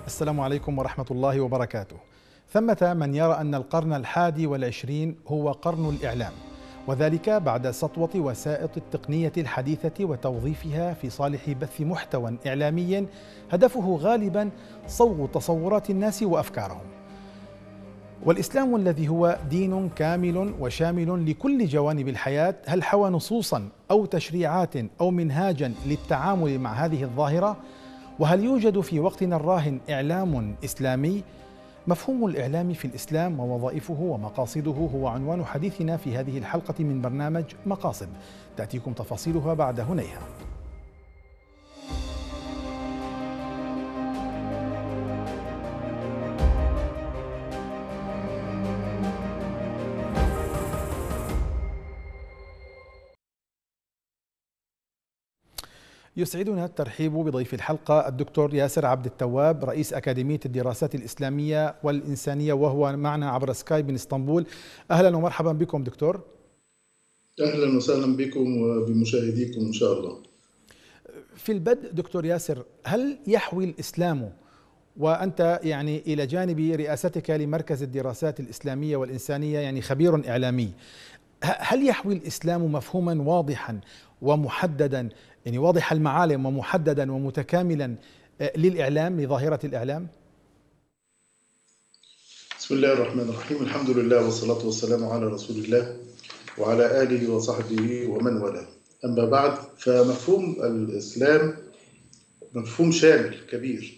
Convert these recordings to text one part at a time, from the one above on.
السلام عليكم ورحمة الله وبركاته. ثمة من يرى أن القرن 21 هو قرن الإعلام، وذلك بعد سطوة وسائط التقنية الحديثة وتوظيفها في صالح بث محتوى إعلامي هدفه غالبا صوغ تصورات الناس وأفكارهم. والإسلام الذي هو دين كامل وشامل لكل جوانب الحياة، هل حوى نصوصا أو تشريعات أو منهاجا للتعامل مع هذه الظاهرة؟ وهل يوجد في وقتنا الراهن إعلام إسلامي؟ مفهوم الإعلام في الإسلام ووظائفه ومقاصده هو عنوان حديثنا في هذه الحلقة من برنامج مقاصد، تأتيكم تفاصيلها بعد هنيهة. يسعدنا الترحيب بضيف الحلقة الدكتور ياسر عبد التواب، رئيس أكاديمية الدراسات الإسلامية والإنسانية، وهو معنا عبر سكايب من اسطنبول. أهلا ومرحبا بكم دكتور. أهلا وسهلا بكم وبمشاهديكم إن شاء الله. في البدء دكتور ياسر، هل يحوي الإسلام، وأنت يعني إلى جانب رئاستك لمركز الدراسات الإسلامية والإنسانية يعني خبير إعلامي، هل يحوي الإسلام مفهوما واضحا ومحددا، يعني واضح المعالم ومحددا ومتكاملا للإعلام، لظاهرة الإعلام؟ بسم الله الرحمن الرحيم، الحمد لله والصلاة والسلام على رسول الله وعلى آله وصحبه ومن والاه. أما بعد، فمفهوم الإسلام مفهوم شامل كبير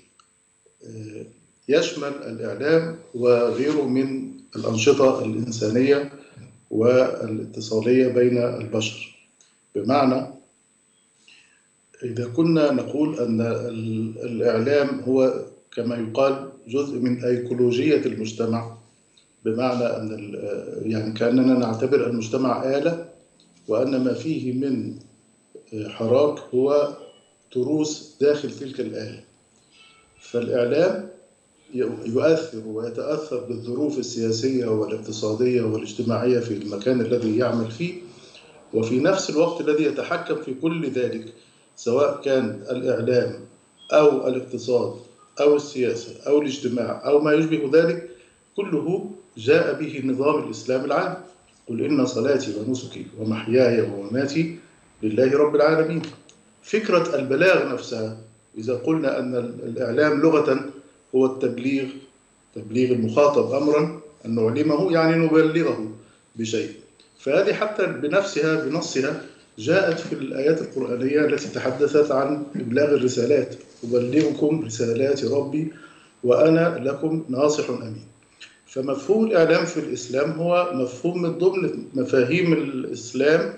يشمل الإعلام وغيره من الأنشطة الإنسانية والاتصالية بين البشر. بمعنى إذا كنا نقول أن الإعلام هو كما يقال جزء من أيكولوجية المجتمع، بمعنى أن يعني كأننا نعتبر المجتمع آلة، وأن ما فيه من حراك هو تروس داخل تلك الآلة. فالإعلام يؤثر ويتأثر بالظروف السياسية والاقتصادية والاجتماعية في المكان الذي يعمل فيه، وفي نفس الوقت الذي يتحكم في كل ذلك، سواء كان الإعلام أو الاقتصاد أو السياسة أو الاجتماع أو ما يشبه ذلك، كله جاء به نظام الإسلام العام. قل إن صلاتي ونسكي ومحياي ومماتي لله رب العالمين. فكرة البلاغ نفسها، إذا قلنا أن الإعلام لغة هو التبليغ، تبليغ المخاطب أمرا أن نعلمه يعني نبلغه بشيء، فهذه حتى بنصها جاءت في الآيات القرآنية التي تحدثت عن إبلاغ الرسالات: أبلغكم رسالات ربي وأنا لكم ناصح أمين. فمفهوم الإعلام في الإسلام هو مفهوم من ضمن مفاهيم الإسلام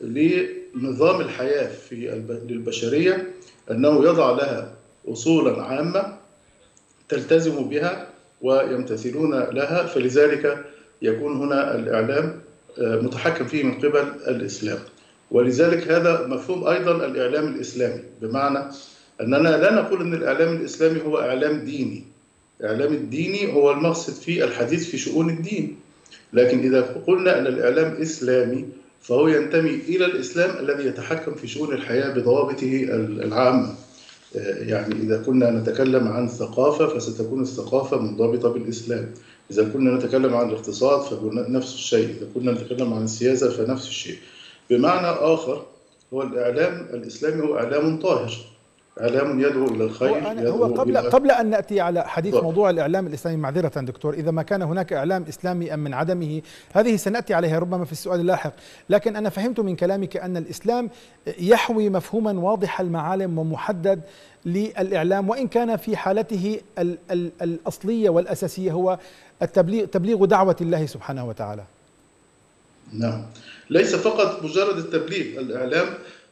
لنظام الحياة للبشرية، أنه يضع لها أصولا عامة تلتزم بها ويمتثلون لها، فلذلك يكون هنا الإعلام متحكم فيه من قبل الإسلام. ولذلك هذا مفهوم أيضا الإعلام الإسلامي، بمعنى أننا لا نقول أن الإعلام الإسلامي هو إعلام ديني. الإعلام الديني هو المقصد في الحديث في شؤون الدين، لكن إذا قلنا أن الإعلام إسلامي فهو ينتمي إلى الإسلام الذي يتحكم في شؤون الحياة بضوابطه العامة. يعني إذا كنا نتكلم عن ثقافة فستكون الثقافة منضبطة بالإسلام، إذا كنا نتكلم عن الاقتصاد فنفس الشيء، إذا كنا نتكلم عن السياسة فنفس الشيء. بمعنى آخر، هو الإعلام الإسلامي هو إعلام طاهر، إعلام يدعو إلى الخير. هو قبل أن نأتي على حديث موضوع الإعلام الإسلامي، معذرة دكتور، إذا ما كان هناك إعلام إسلامي أم من عدمه، هذه سنأتي عليها ربما في السؤال اللاحق. لكن أنا فهمت من كلامك أن الإسلام يحوي مفهوما واضح المعالم ومحدد للإعلام، وإن كان في حالته الأصلية والأساسية هو تبليغ دعوة الله سبحانه وتعالى. نعم، ليس فقط مجرد التبليغ. الإعلام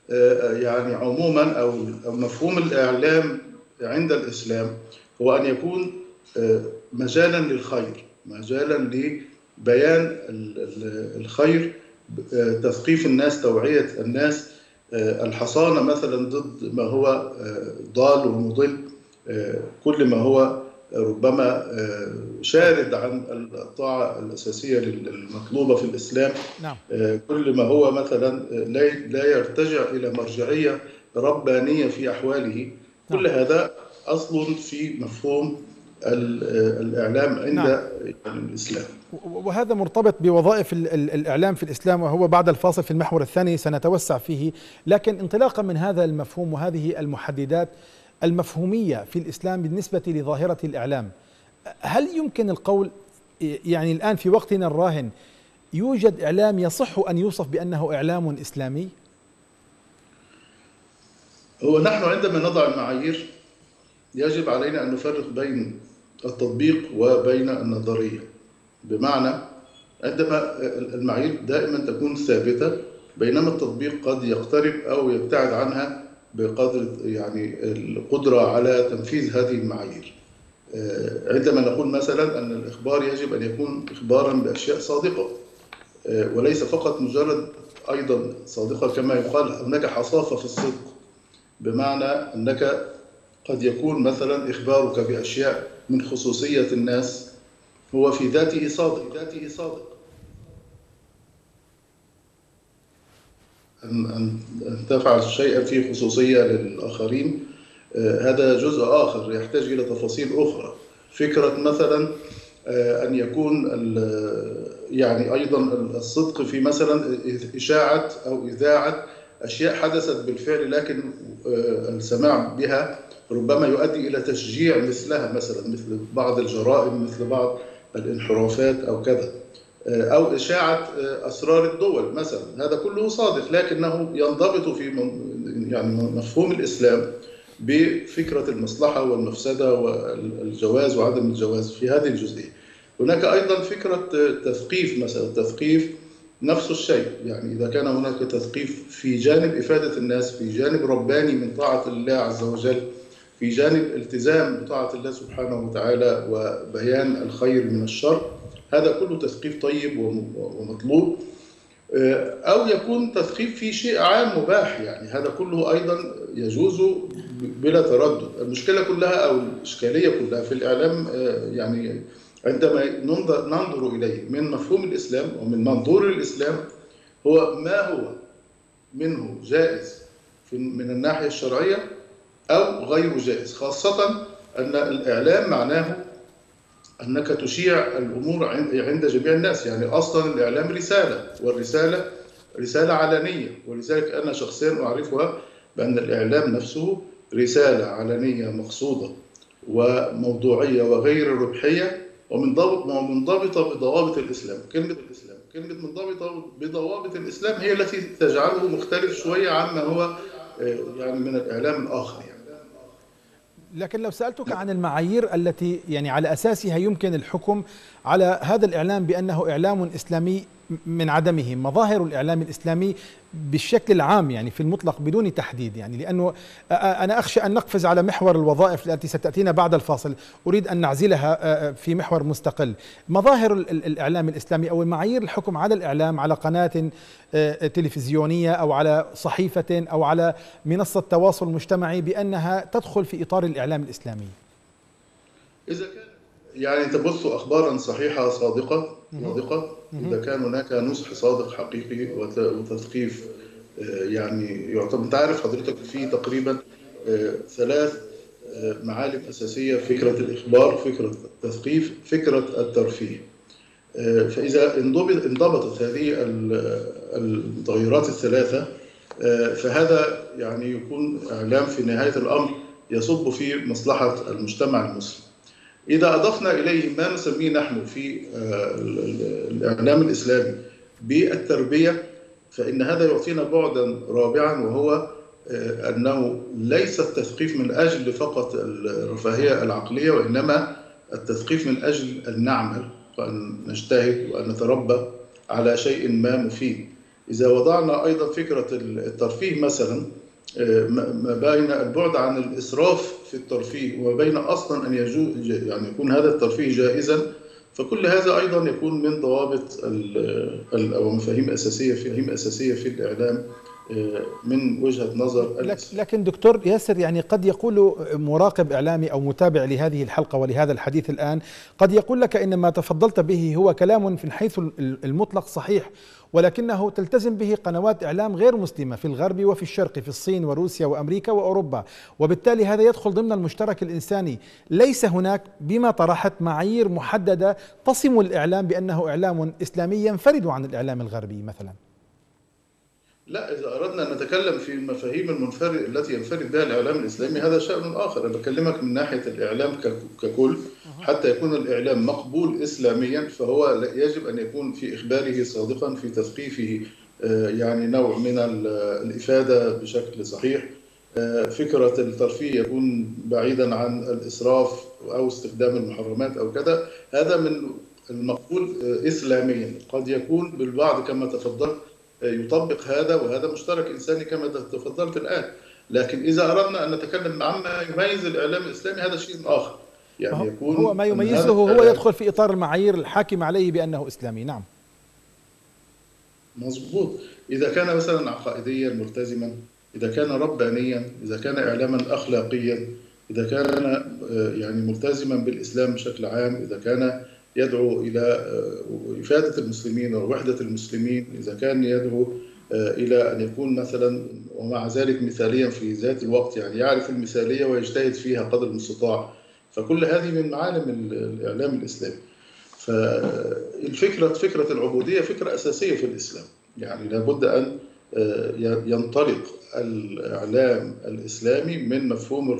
يعني عموما أو مفهوم الإعلام عند الإسلام هو أن يكون مجالا للخير، مجالا لبيان الخير، تثقيف الناس، توعية الناس، الحصانة مثلا ضد ما هو ضال ومضل، كل ما هو ربما شارد عن الطاعة الأساسية المطلوبة في الإسلام. نعم. كل ما هو مثلا لا يرتجع إلى مرجعية ربانية في أحواله. كل هذا أصل في مفهوم الإعلام عند نعم. الإسلام. وهذا مرتبط بوظائف الإعلام في الإسلام، وهو بعد الفاصل في المحور الثاني سنتوسع فيه. لكن انطلاقا من هذا المفهوم وهذه المحددات المفهومية في الإسلام بالنسبة لظاهرة الإعلام، هل يمكن القول يعني الآن في وقتنا الراهن يوجد إعلام يصح أن يوصف بأنه إعلام إسلامي؟ هو نحن عندما نضع المعايير يجب علينا أن نفرق بين التطبيق وبين النظرية. بمعنى عندما المعايير دائما تكون ثابتة، بينما التطبيق قد يقترب أو يبتعد عنها بقدر يعني القدرة على تنفيذ هذه المعايير. عندما نقول مثلا أن الإخبار يجب أن يكون إخبارا بأشياء صادقة، وليس فقط مجرد أيضا صادقة، كما يقال هناك حصافة في الصدق، بمعنى أنك قد يكون مثلا إخبارك بأشياء من خصوصية الناس هو في ذاته صادق. أن تفعل شيئا فيه خصوصية للآخرين هذا جزء آخر يحتاج إلى تفاصيل أخرى. فكرة مثلا أن يكون يعني أيضا الصدق في مثلا إشاعة أو إذاعة أشياء حدثت بالفعل، لكن السماع بها ربما يؤدي إلى تشجيع مثلها، مثلا مثل بعض الجرائم، مثل بعض الانحرافات أو كذا، أو إشاعة أسرار الدول مثلا. هذا كله صادق، لكنه ينضبط في يعني مفهوم الإسلام بفكرة المصلحة والمفسدة والجواز وعدم الجواز في هذه الجزئية. هناك أيضا فكرة تثقيف مثلا. التثقيف نفس الشيء، يعني إذا كان هناك تثقيف في جانب إفادة الناس، في جانب رباني من طاعة الله عز وجل، في جانب التزام بطاعة الله سبحانه وتعالى وبيان الخير من الشر، هذا كله تثقيف طيب ومطلوب. أو يكون تثقيف في شيء عام مباح، يعني هذا كله أيضا يجوز بلا تردد. المشكلة كلها أو الإشكالية كلها في الإعلام يعني عندما ننظر إليه من مفهوم الإسلام ومن منظور الإسلام، هو ما هو منه جائز من الناحية الشرعية أو غير جائز، خاصة أن الإعلام معناه أنك تشيع الأمور عند جميع الناس. يعني أصلا الإعلام رسالة، والرسالة رسالة علنية، ولذلك أنا شخصيا أعرفها بأن الإعلام نفسه رسالة علنية مقصودة وموضوعية وغير ربحية ومنضبطة بضوابط الإسلام. كلمة منضبطة بضوابط الإسلام هي التي تجعله مختلف شوية عما هو يعني من الإعلام الآخر يعني. لكن لو سألتك عن المعايير التي يعني على أساسها يمكن الحكم على هذا الإعلام بأنه إعلام إسلامي من عدمه، مظاهر الإعلام الإسلامي بالشكل العام يعني في المطلق بدون تحديد، يعني لأنه أنا أخشى أن نقفز على محور الوظائف التي ستأتينا بعد الفاصل، أريد أن نعزلها في محور مستقل. مظاهر الإعلام الإسلامي أو المعايير الحكم على الإعلام، على قناة تلفزيونية أو على صحيفة أو على منصة تواصل مجتمعي بأنها تدخل في إطار الإعلام الإسلامي. إذا كان يعني تبث أخبارا صحيحة صادقة، إذا كان هناك نصح صادق حقيقي وتثقيف، يعني يعتبر، أنت عارف حضرتك في تقريبا 3 معالم أساسية: فكرة الإخبار، فكرة التثقيف، فكرة الترفيه. فإذا انضبطت هذه المتغيرات ال3 فهذا يعني يكون إعلام في نهاية الأمر يصب في مصلحة المجتمع المسلم. إذا أضفنا إليه ما نسميه نحن في الإعلام الإسلامي بالتربية، فإن هذا يعطينا بعدا رابعا، وهو أنه ليس التثقيف من أجل فقط الرفاهية العقلية، وإنما التثقيف من أجل أن نعمل وأن نجتهد وأن نتربى على شيء ما مفيد. إذا وضعنا أيضا فكرة الترفيه مثلا، ما بين البعد عن الإسراف في الترفيه وما بين أصلا أن يعني يكون هذا الترفيه جائزا، فكل هذا أيضا يكون من ضوابط أو مفاهيم أساسية في الإعلام من وجهة نظر الإسلام. لكن دكتور ياسر، يعني قد يقول مراقب إعلامي أو متابع لهذه الحلقة ولهذا الحديث الآن، قد يقول لك إن ما تفضلت به هو كلام في حيث المطلق صحيح، ولكنه تلتزم به قنوات إعلام غير مسلمة في الغرب وفي الشرق، في الصين وروسيا وأمريكا وأوروبا، وبالتالي هذا يدخل ضمن المشترك الإنساني. ليس هناك بما طرحت معايير محددة تصم الإعلام بأنه إعلام إسلامي ينفرد عن الإعلام الغربي مثلا؟ لا، إذا أردنا أن نتكلم في المفاهيم المنفرد التي ينفرد بها الإعلام الإسلامي هذا شأن آخر. أنا بكلمك من ناحية الإعلام ككل. حتى يكون الإعلام مقبول إسلاميا فهو يجب أن يكون في إخباره صادقا، في تثقيفه يعني نوع من الإفادة بشكل صحيح. فكرة الترفيه يكون بعيدا عن الإسراف أو استخدام المحرمات أو كذا. هذا من المقبول إسلاميا. قد يكون بالبعض كما تفضلت يطبق هذا، وهذا مشترك إنساني كما تفضلت الآن. لكن إذا أردنا أن نتكلم عما يميز الإعلام الإسلامي هذا شيء آخر. يعني يكون هو ما يميزه هو يدخل في إطار المعايير الحاكمة عليه بأنه إسلامي. نعم، مظبوط. إذا كان مثلا عقائديا ملتزما، إذا كان ربانيا، إذا كان إعلاما أخلاقيا، إذا كان يعني ملتزما بالإسلام بشكل عام، إذا كان يدعو إلى إفادة المسلمين ووحدة المسلمين، إذا كان يدعو إلى أن يكون مثلا ومع ذلك مثاليا في ذات الوقت، يعني يعرف المثالية ويجتهد فيها قدر المستطاع. فكل هذه من معالم الإعلام الإسلامي. فكرة العبودية فكرة أساسية في الإسلام. يعني لابد أن ينطلق الإعلام الإسلامي من مفهوم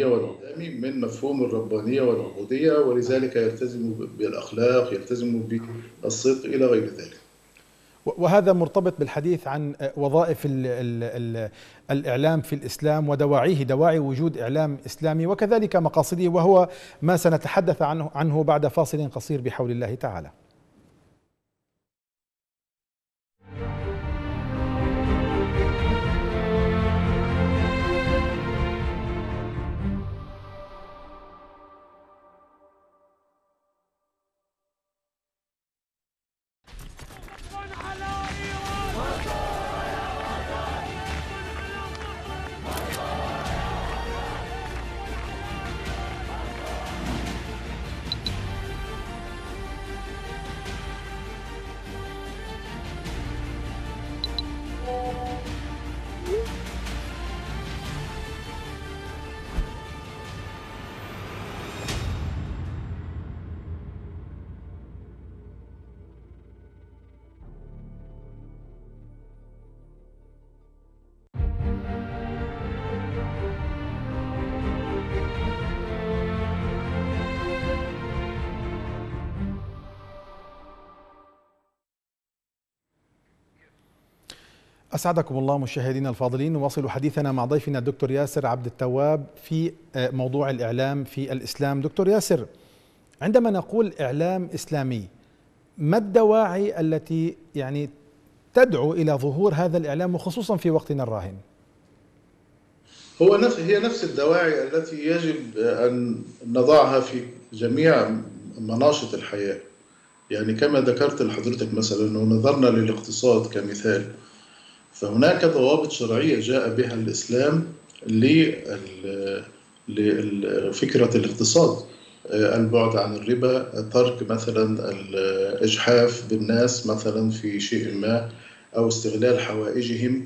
الربانية والعبودية، ولذلك يلتزم بالأخلاق، يلتزم بالصدق إلى غير ذلك. وهذا مرتبط بالحديث عن وظائف الإعلام في الإسلام ودواعيه، دواعي وجود إعلام إسلامي، وكذلك مقاصده، وهو ما سنتحدث عنه بعد فاصل قصير بحول الله تعالى. أسعدكم الله مشاهدينا الفاضلين. نواصل حديثنا مع ضيفنا الدكتور ياسر عبد التواب في موضوع الإعلام في الإسلام. دكتور ياسر، عندما نقول إعلام إسلامي، ما الدواعي التي يعني تدعو إلى ظهور هذا الإعلام وخصوصا في وقتنا الراهن؟ هي نفس الدواعي التي يجب أن نضعها في جميع مناشط الحياة. يعني كما ذكرت لحضرتك مثلا، لو نظرنا للاقتصاد كمثال، فهناك ضوابط شرعية جاء بها الإسلام لفكرة الاقتصاد. البعد عن الربا، ترك مثلا الإجحاف بالناس مثلا في شيء ما، أو استغلال حوائجهم.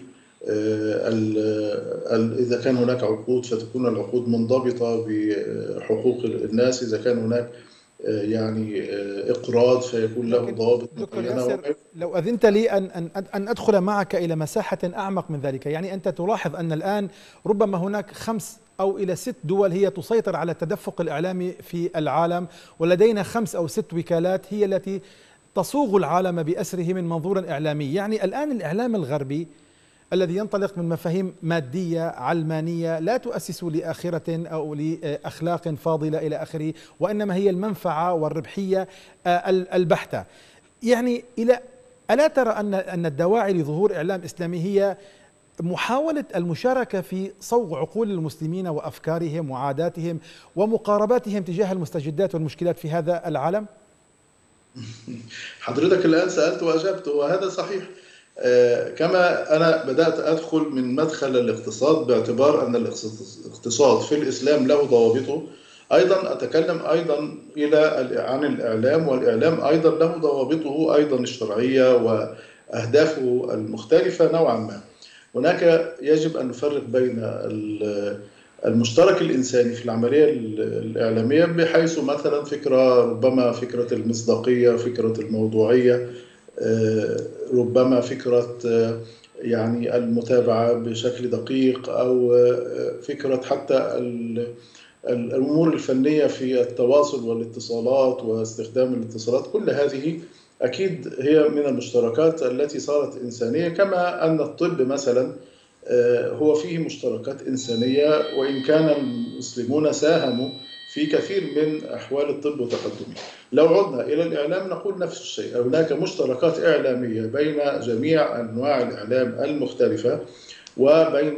إذا كان هناك عقود فتكون العقود منضبطة بحقوق الناس. إذا كان هناك يعني إقراض فيكون له ضوابط معينة. لو أذنت لي أن أدخل معك إلى مساحة أعمق من ذلك، يعني أنت تلاحظ أن الآن ربما هناك 5 أو إلى 6 دول هي تسيطر على التدفق الإعلامي في العالم، ولدينا 5 أو 6 وكالات هي التي تصوغ العالم بأسره من منظور إعلامي. يعني الآن الإعلام الغربي الذي ينطلق من مفاهيم مادية علمانية لا تؤسس لآخرة أو لأخلاق فاضلة إلى آخره، وإنما هي المنفعة والربحية البحتة. يعني ألا ترى أن الدواعي لظهور إعلام إسلامي هي محاولة المشاركة في صوغ عقول المسلمين وأفكارهم وعاداتهم ومقارباتهم تجاه المستجدات والمشكلات في هذا العالم؟ حضرتك الآن سألت وأجبت، وهذا صحيح. كما أنا بدأت أدخل من مدخل الاقتصاد باعتبار أن الاقتصاد في الإسلام له ضوابطه، أيضا أتكلم أيضا عن الإعلام، والإعلام أيضا له ضوابطه أيضا الشرعية وأهدافه المختلفة نوعا ما. هناك يجب أن نفرق بين المشترك الإنساني في العملية الإعلامية، بحيث مثلا ربما فكرة المصداقية، فكرة الموضوعية، ربما فكرة يعني المتابعة بشكل دقيق، أو فكرة حتى الأمور الفنية في التواصل والاتصالات واستخدام الاتصالات. كل هذه أكيد هي من المشتركات التي صارت إنسانية، كما أن الطب مثلا هو فيه مشتركات إنسانية، وإن كان المسلمون ساهموا في كثير من أحوال الطب وتقدمه. لو عدنا إلى الإعلام نقول نفس الشيء، هناك مشتركات إعلامية بين جميع أنواع الإعلام المختلفة، وبين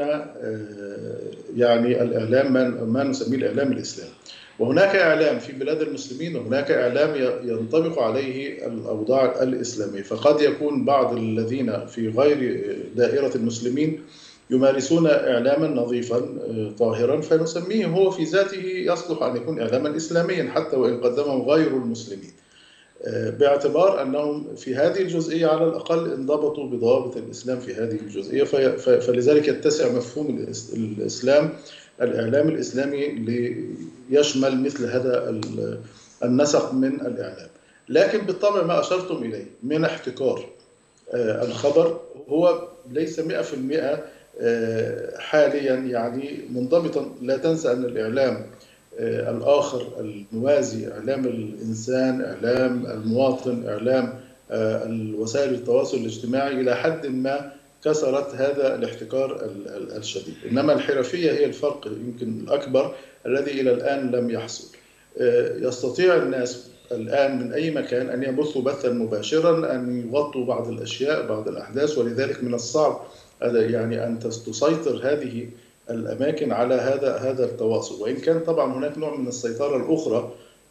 يعني الإعلام ما نسميه الإعلام الإسلامي. وهناك إعلام في بلاد المسلمين، وهناك إعلام ينطبق عليه الأوضاع الإسلامية. فقد يكون بعض الذين في غير دائرة المسلمين يمارسون إعلاما نظيفا طاهرا، فنسميه هو في ذاته يصلح أن يكون إعلاما إسلاميا حتى وإن قدمه غير المسلمين، باعتبار أنهم في هذه الجزئية على الأقل انضبطوا بضوابط الإسلام في هذه الجزئية. فلذلك يتسع مفهوم الإسلام، الإعلام الإسلامي، ليشمل مثل هذا النسق من الإعلام. لكن بالطبع ما أشرتم إليه من احتكار الخبر هو ليس 100% حاليا يعني منضبطا. لا تنسى أن الإعلام الآخر الموازي، إعلام الإنسان، إعلام المواطن، إعلام وسائل التواصل الاجتماعي، إلى حد ما كسرت هذا الاحتكار الشديد. إنما الحرفية هي الفرق يمكن الأكبر الذي إلى الآن لم يحصل. يستطيع الناس الآن من أي مكان أن يبثوا بثا مباشرا، أن يغطوا بعض الأشياء، بعض الأحداث، ولذلك من الصعب يعني أن تسيطر هذه الأماكن على هذا التواصل. وإن كان طبعا هناك نوع من السيطرة الأخرى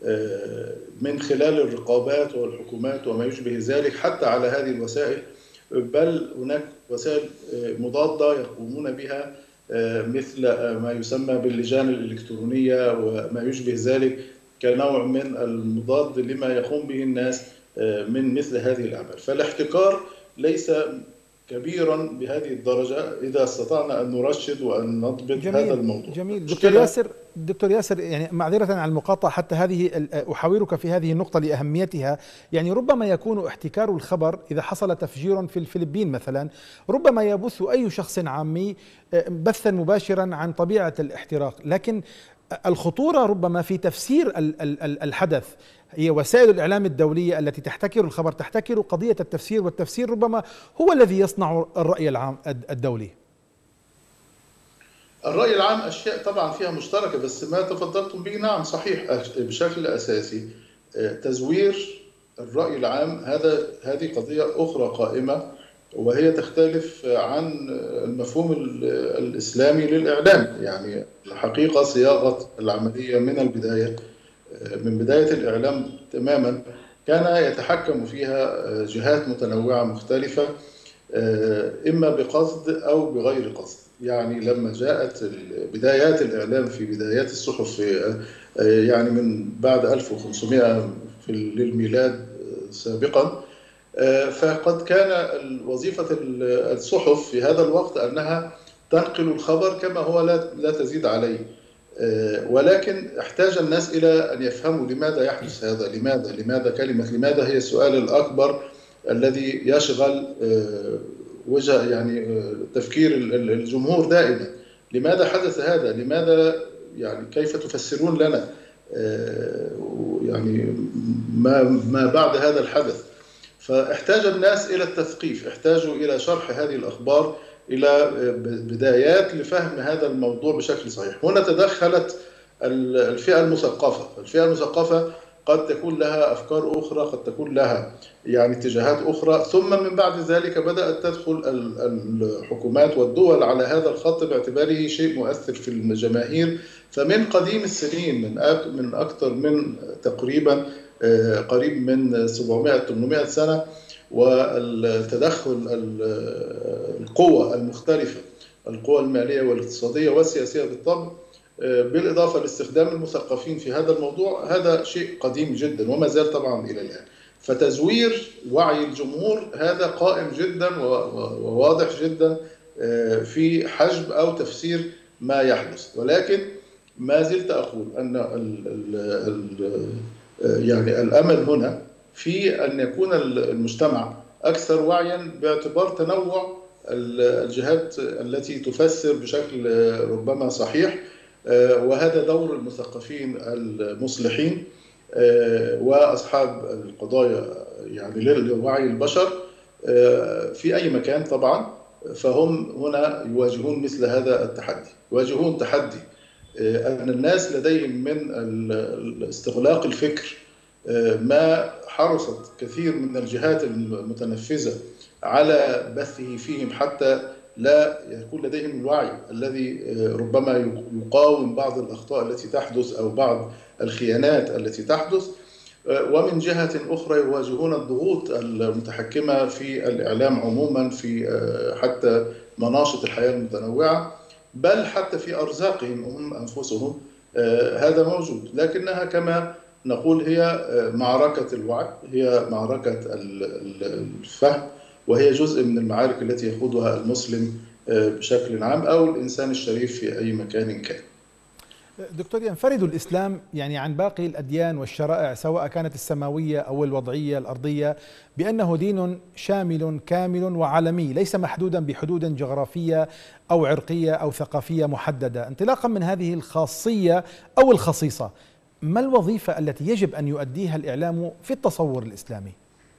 من خلال الرقابات والحكومات وما يشبه ذلك حتى على هذه الوسائل، بل هناك وسائل مضادة يقومون بها مثل ما يسمى باللجان الإلكترونية وما يشبه ذلك، كنوع من المضاد لما يقوم به الناس من مثل هذه الأعمال. فالاحتكار ليس كبيرا بهذه الدرجة إذا استطعنا أن نرشد وأن نضبط هذا الموضوع. جميل. دكتور ياسر يعني معذرة عن المقاطعة، حتى هذه أحاورك في هذه النقطة لأهميتها. يعني ربما يكون احتكار الخبر إذا حصل تفجير في الفلبين مثلا، ربما يبث أي شخص عامي بثا مباشرا عن طبيعة الاحتراق، لكن الخطورة ربما في تفسير الحدث. هي وسائل الإعلام الدولية التي تحتكر الخبر تحتكر قضية التفسير، والتفسير ربما هو الذي يصنع الرأي العام الدولي. الرأي العام أشياء طبعا فيها مشتركة، بس ما تفضلتم به نعم صحيح بشكل أساسي. تزوير الرأي العام هذه قضية أخرى قائمة، وهي تختلف عن المفهوم الإسلامي للإعلام. يعني الحقيقة صياغة العملية من البداية، من بداية الإعلام تماما، كان يتحكم فيها جهات متنوعة مختلفة، إما بقصد أو بغير قصد. يعني لما جاءت بدايات الإعلام في بدايات الصحف يعني من بعد 1500 للميلاد سابقا، فقد كان وظيفة الصحف في هذا الوقت أنها تنقل الخبر كما هو لا تزيد عليه. ولكن احتاج الناس إلى أن يفهموا لماذا يحدث هذا. لماذا كلمة لماذا هي السؤال الأكبر الذي يشغل وجه يعني تفكير الجمهور دائما. لماذا حدث هذا؟ لماذا يعني كيف تفسرون لنا يعني ما بعد هذا الحدث؟ فاحتاج الناس إلى التثقيف، احتاجوا إلى شرح هذه الأخبار، إلى بدايات لفهم هذا الموضوع بشكل صحيح. هنا تدخلت الفئة المثقفة قد تكون لها أفكار أخرى، قد تكون لها يعني اتجاهات أخرى، ثم من بعد ذلك بدأت تدخل الحكومات والدول على هذا الخط باعتباره شيء مؤثر في الجماهير. فمن قديم السنين، من أكثر من تقريبا قريب من 700-800 سنة، والتدخل القوى المختلفة، القوى المالية والاقتصادية والسياسية بالطبع، بالإضافة لاستخدام المثقفين في هذا الموضوع، هذا شيء قديم جدا وما زال طبعا إلى الآن. فتزوير وعي الجمهور هذا قائم جدا وواضح جدا في حجب أو تفسير ما يحدث. ولكن ما زلت أقول أن يعني الأمل هنا في أن يكون المجتمع أكثر وعيا باعتبار تنوع الجهات التي تفسر بشكل ربما صحيح، وهذا دور المثقفين المصلحين وأصحاب القضايا يعني لوعي البشر في أي مكان طبعا. فهم هنا يواجهون مثل هذا التحدي، يواجهون تحدي أن الناس لديهم من استغلاق الفكر ما حرصت كثير من الجهات المتنفذة على بثه فيهم حتى لا يكون لديهم الوعي الذي ربما يقاوم بعض الأخطاء التي تحدث أو بعض الخيانات التي تحدث. ومن جهة أخرى يواجهون الضغوط المتحكمة في الإعلام عموما، في حتى مناشط الحياة المتنوعة، بل حتى في أرزاقهم هم أنفسهم هذا موجود. لكنها كما نقول هي معركة الوعي، هي معركة الفهم، وهي جزء من المعارك التي يخوضها المسلم بشكل عام أو الإنسان الشريف في أي مكان كان. دكتور، ينفرد الإسلام يعني عن باقي الأديان والشرائع سواء كانت السماوية أو الوضعية الأرضية بأنه دين شامل كامل وعالمي، ليس محدودا بحدود جغرافية أو عرقية أو ثقافية محددة. انطلاقا من هذه الخاصية أو الخصيصة، ما الوظيفة التي يجب أن يؤديها الإعلام في التصور الإسلامي؟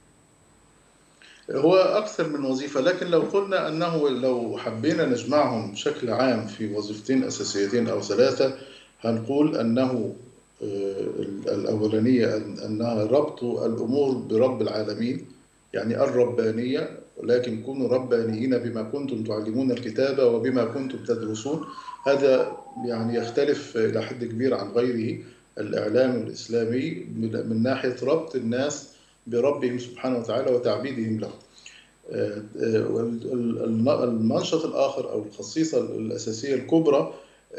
هو أكثر من وظيفة، لكن لو قلنا أنه لو حبينا نجمعهم بشكل عام في وظيفتين أساسيتين أو ثلاثة، هنقول أنه الأولانية أنها ربط الأمور برب العالمين، يعني الربانية، ولكن كونوا ربانيين بما كنتم تعلمون الكتاب وبما كنتم تدرسون. هذا يعني يختلف إلى حد كبير عن غيره الإعلام الإسلامي من ناحية ربط الناس بربهم سبحانه وتعالى وتعبيدهم له. المنشط الآخر أو الخصيصة الأساسية الكبرى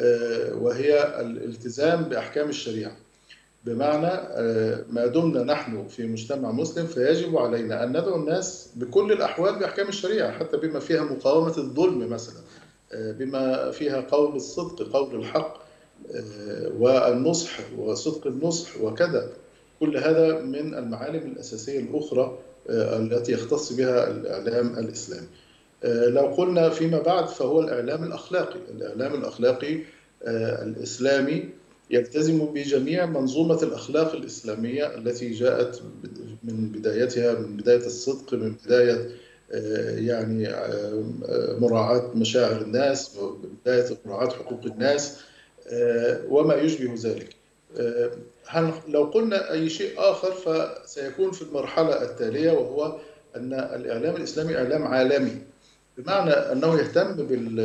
وهي الالتزام بأحكام الشريعة، بمعنى ما دمنا نحن في مجتمع مسلم فيجب علينا أن ندعو الناس بكل الأحوال بأحكام الشريعة، حتى بما فيها مقاومة الظلم مثلا، بما فيها قول الصدق، قول الحق، والنصح وصدق النصح وكذا. كل هذا من المعالم الأساسية الأخرى التي يختص بها الإعلام الإسلامي. لو قلنا فيما بعد فهو الإعلام الأخلاقي. الإعلام الأخلاقي الإسلامي يلتزم بجميع منظومة الأخلاق الإسلامية التي جاءت من بدايتها، من بداية الصدق، من بداية يعني مراعاة مشاعر الناس، من بداية مراعاة حقوق الناس وما يشبه ذلك. لو قلنا أي شيء آخر فسيكون في المرحلة التالية، وهو أن الإعلام الإسلامي إعلام عالمي، بمعنى أنه يهتم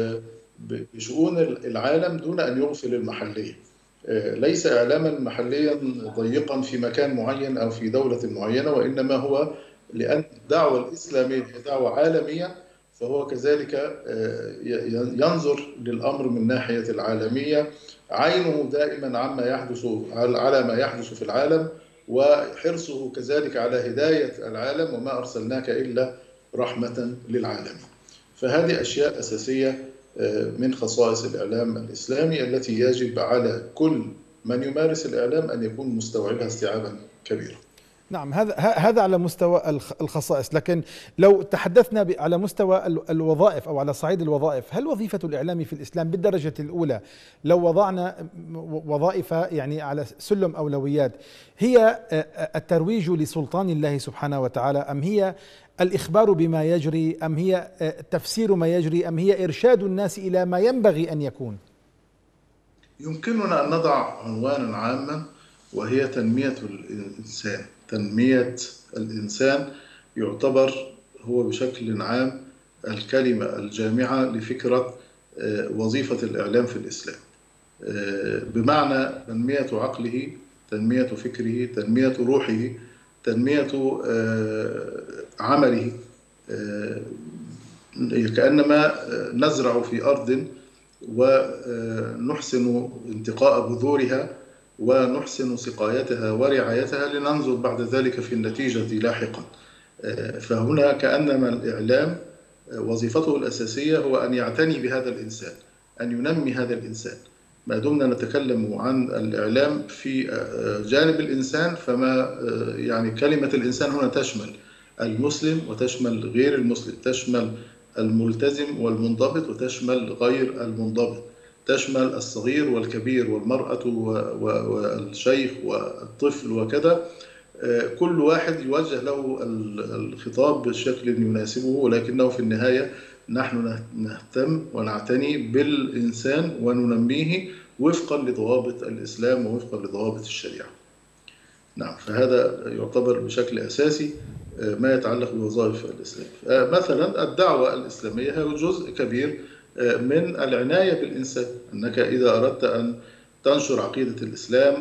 بشؤون العالم دون أن يغفل المحلية. ليس إعلاما محليا ضيقا في مكان معين أو في دولة معينة، وإنما هو لأن الدعوة الإسلامية هي دعوة عالمية، فهو كذلك ينظر للأمر من ناحية العالمية، عينه دائما عما يحدث على ما يحدث في العالم، وحرصه كذلك على هداية العالم، وما أرسلناك إلا رحمة للعالمين. فهذه أشياء أساسية من خصائص الإعلام الإسلامي التي يجب على كل من يمارس الإعلام أن يكون مستوعبها استيعابا كبيرا. نعم، هذا على مستوى الخصائص، لكن لو تحدثنا على مستوى الوظائف أو على صعيد الوظائف، هل وظيفة الإعلام في الإسلام بالدرجة الأولى لو وضعنا وظائف يعني على سلم أولويات، هي الترويج لسلطان الله سبحانه وتعالى، أم هي الإخبار بما يجري، أم هي تفسير ما يجري، أم هي إرشاد الناس إلى ما ينبغي أن يكون؟ يمكننا أن نضع عنوانا عاما وهي تنمية الإنسان. تنمية الإنسان يعتبر هو بشكل عام الكلمة الجامعة لفكرة وظيفة الإعلام في الإسلام، بمعنى تنمية عقله، تنمية فكره، تنمية روحه، تنمية عمله، كأنما نزرع في أرض ونحسن انتقاء بذورها ونحسن سقايتها ورعايتها لننظر بعد ذلك في النتيجة لاحقا. فهنا كأنما الإعلام وظيفته الأساسية هو أن يعتني بهذا الإنسان، أن ينمي هذا الإنسان. ما دمنا نتكلم عن الإعلام في جانب الإنسان، فما يعني كلمة الإنسان هنا تشمل المسلم وتشمل غير المسلم، تشمل الملتزم والمنضبط وتشمل غير المنضبط، تشمل الصغير والكبير والمرأة والشيخ والطفل وكذا. كل واحد يوجه له الخطاب بشكل يناسبه، ولكنه في النهاية نحن نهتم ونعتني بالإنسان وننميه وفقا لضوابط الإسلام ووفقا لضوابط الشريعة. نعم، فهذا يعتبر بشكل أساسي ما يتعلق بوظائف الإسلام. مثلا الدعوة الإسلامية هي جزء كبير من العناية بالإنسان، أنك إذا أردت أن تنشر عقيدة الإسلام،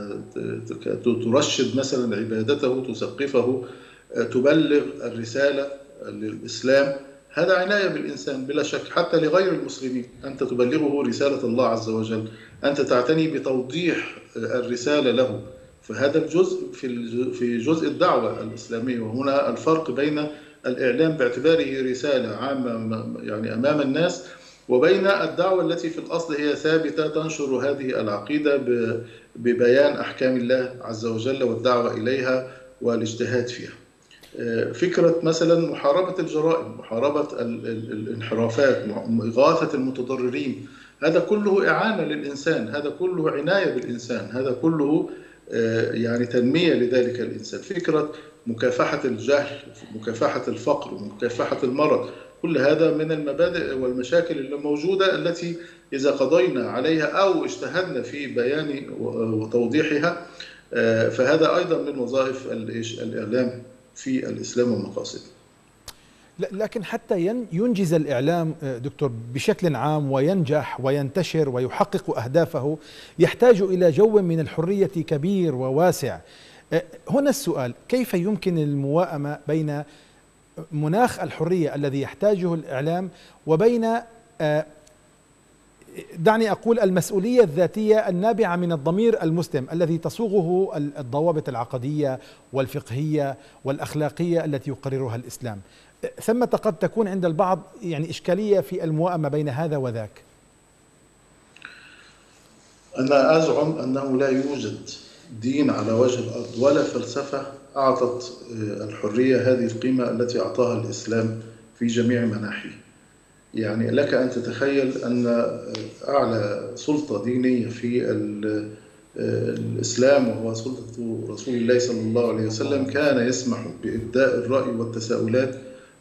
ترشد مثلا عبادته، تثقفه، تبلغ الرسالة للإسلام، هذا عناية بالإنسان بلا شك. حتى لغير المسلمين أنت تبلغه رسالة الله عز وجل، أنت تعتني بتوضيح الرسالة له. فهذا الجزء في جزء الدعوة الإسلامية. وهنا الفرق بين الإعلام باعتباره رسالة عامة يعني أمام الناس، وبين الدعوة التي في الأصل هي ثابتة تنشر هذه العقيدة ببيان أحكام الله عز وجل والدعوة إليها والاجتهاد فيها. فكرة مثلا محاربة الجرائم، محاربة الانحرافات، إغاثة المتضررين، هذا كله إعانة للإنسان، هذا كله عناية بالإنسان، هذا كله يعني تنمية لذلك الإنسان. فكرة مكافحة الجهل، مكافحة الفقر، مكافحة المرض، كل هذا من المبادئ والمشاكل الموجودة التي إذا قضينا عليها أو اجتهدنا في بيان وتوضيحها فهذا أيضا من وظائف الإعلام في الإسلام ومقاصده. لكن حتى ينجز الإعلام دكتور بشكل عام وينجح وينتشر ويحقق أهدافه يحتاج إلى جو من الحرية كبير وواسع. هنا السؤال: كيف يمكن الموائمة بين مناخ الحرية الذي يحتاجه الإعلام وبين دعني أقول المسؤولية الذاتية النابعة من الضمير المسلم الذي تصوغه الضوابط العقدية والفقهية والأخلاقية التي يقررها الإسلام؟ ثمة قد تكون عند البعض يعني إشكالية في الموائمة بين هذا وذاك. أنا أزعم أنه لا يوجد دين على وجه الأرض ولا فلسفة أعطت الحرية هذه القيمة التي أعطاها الإسلام في جميع مناحيه. يعني لك أن تتخيل أن أعلى سلطة دينية في الإسلام وهو سلطة رسول الله صلى الله عليه وسلم كان يسمح بإبداء الرأي والتساؤلات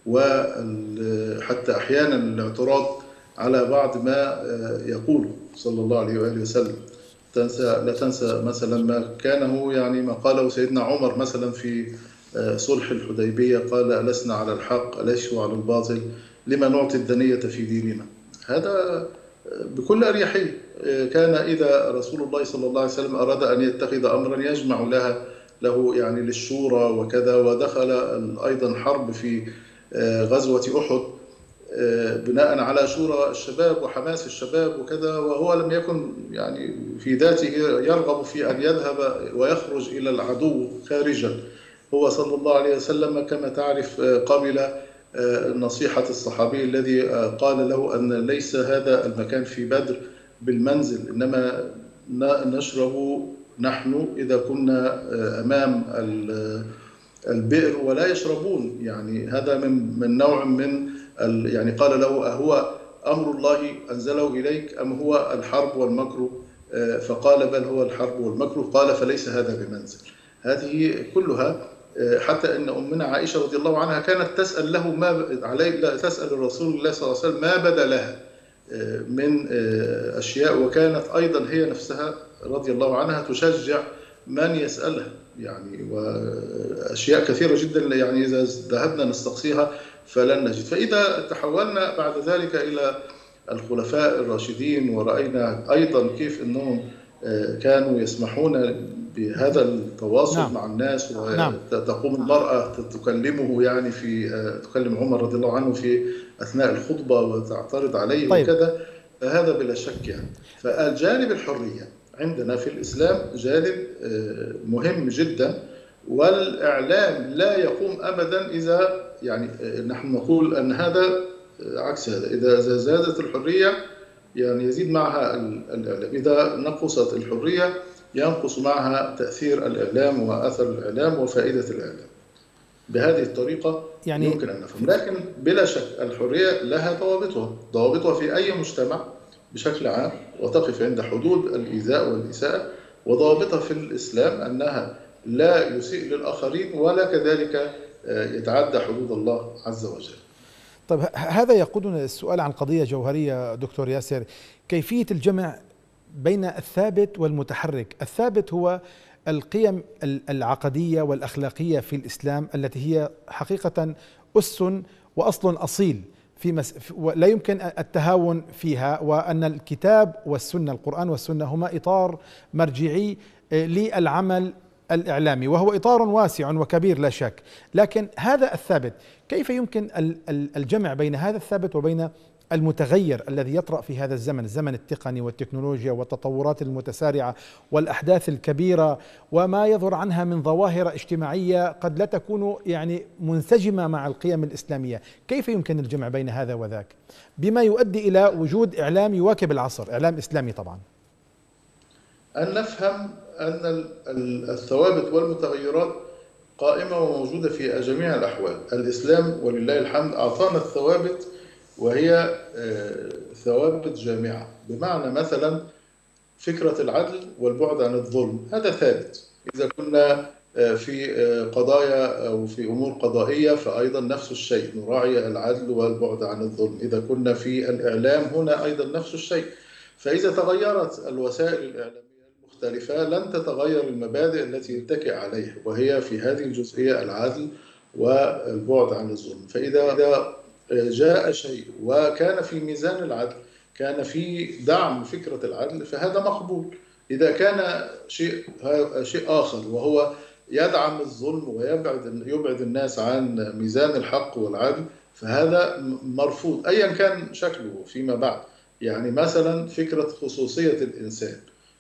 وحتى أحيانا الاعتراض على بعض ما يقوله صلى الله عليه وآله وسلم. لا تنسى مثلا ما كانه يعني ما قاله سيدنا عمر مثلا في صلح الحديبية، قال: ألسنا على الحق أليسوا على الباطل لما نعطي الدنية في ديننا. هذا بكل أريحية. كان إذا رسول الله صلى الله عليه وسلم أراد أن يتخذ أمرا يجمع له يعني للشورى وكذا، ودخل أيضا حرب في غزوة أحد بناء على شورى الشباب وحماس الشباب وكذا، وهو لم يكن يعني في ذاته يرغب في أن يذهب ويخرج إلى العدو خارجا. هو صلى الله عليه وسلم كما تعرف قبل نصيحة الصحابي الذي قال له أن ليس هذا المكان في بدر بالمنزل، إنما نشرب نحن إذا كنا أمام البئر ولا يشربون. يعني هذا من نوع من يعني قال له: أهو أمر الله أنزله إليك أم هو الحرب والمكر؟ فقال: بل هو الحرب والمكر. قال: فليس هذا بمنزل. هذه كلها حتى ان امنا عائشه رضي الله عنها كانت تسال له تسال الرسول الله صلى الله عليه وسلم ما بدا لها من اشياء، وكانت ايضا هي نفسها رضي الله عنها تشجع من يسالها يعني، واشياء كثيره جدا يعني اذا ذهبنا نستقصيها فلن نجد. فاذا تحولنا بعد ذلك الى الخلفاء الراشدين ورأينا أيضا كيف أنهم كانوا يسمحون بهذا التواصل نعم. مع الناس، نعم. وتقوم المرأة تكلمه يعني تكلم عمر رضي الله عنه في أثناء الخطبة وتعترض عليه طيب. وكذا. فهذا بلا شك يعني. فالجانب الحرية عندنا في الإسلام جانب مهم جدا، والإعلام لا يقوم أبدا إذا يعني نحن نقول أن هذا عكس هذا. إذا زادت الحرية يعني يزيد معها الإعلام، إذا نقصت الحرية ينقص معها تأثير الإعلام وأثر الإعلام وفائدة الإعلام. بهذه الطريقة يعني يمكن أن نفهم. لكن بلا شك الحرية لها ضوابطها في أي مجتمع بشكل عام، وتقف عند حدود الإيذاء والإساءة. وضوابطها في الإسلام أنها لا يسيء للآخرين ولا كذلك يتعدى حدود الله عز وجل. طيب، هذا يقودنا للسؤال عن قضية جوهرية دكتور ياسر: كيفية الجمع بين الثابت والمتحرك. الثابت هو القيم العقدية والأخلاقية في الإسلام التي هي حقيقة أس وأصل أصيل لا يمكن التهاون فيها، وأن الكتاب والسنة، القرآن والسنة، هما إطار مرجعي للعمل الإعلامي، وهو إطار واسع وكبير لا شك. لكن هذا الثابت، كيف يمكن الجمع بين هذا الثابت وبين المتغير الذي يطرأ في هذا الزمن التقني والتكنولوجيا والتطورات المتسارعة والأحداث الكبيرة، وما يظهر عنها من ظواهر اجتماعية قد لا تكون يعني منسجمة مع القيم الإسلامية؟ كيف يمكن الجمع بين هذا وذاك بما يؤدي إلى وجود إعلام يواكب العصر، إعلام إسلامي طبعا؟ أن نفهم أن الثوابت والمتغيرات قائمة وموجودة في جميع الأحوال. الإسلام ولله الحمد أعطانا الثوابت، وهي ثوابت جامعة. بمعنى مثلا فكرة العدل والبعد عن الظلم، هذا ثابت. إذا كنا في قضايا أو في أمور قضائية فأيضا نفس الشيء، نراعي العدل والبعد عن الظلم. إذا كنا في الإعلام هنا أيضا نفس الشيء. فإذا تغيرت الوسائل الإعلامية المختلفة لن تتغير المبادئ التي يتكئ عليها، وهي في هذه الجزئية العدل والبعد عن الظلم. فإذا جاء شيء وكان في ميزان العدل، كان في دعم فكرة العدل، فهذا مقبول. إذا كان شيء آخر وهو يدعم الظلم ويبعد الناس عن ميزان الحق والعدل، فهذا مرفوض أيا كان شكله فيما بعد. يعني مثلا فكرة خصوصية الإنسان،